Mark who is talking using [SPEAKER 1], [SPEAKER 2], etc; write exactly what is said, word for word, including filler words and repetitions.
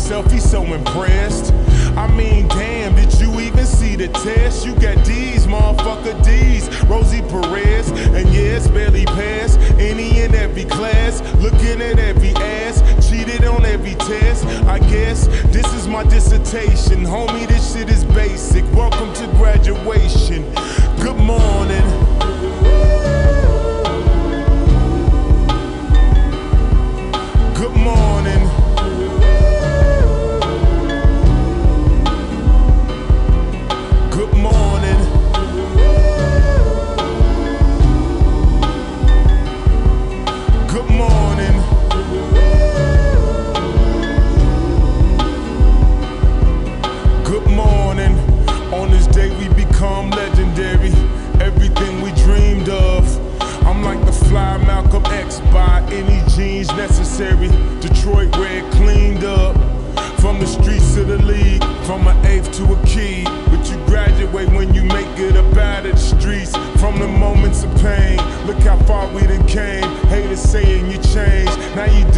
[SPEAKER 1] himself, he's so impressed. I mean, damn, did you even see the test? You got D's, motherfucker D's, Rosie Perez, and yeah, it's barely passed. Any and every class, looking at every ass, cheated on every test. I guess this is my dissertation, homie, this shit is basic. Welcome to graduation. Good morning. Good morning. Good morning. Good morning. Good morning. On this day we become legendary. Everything we dreamed of. I'm like the fly Malcolm X, by any genes necessary. Detroit red cleaned up. From the streets to the league, from an eighth to a key. But you graduate when you make it up out of the streets. From the moments of pain, look how far we done came. Haters saying you changed, now you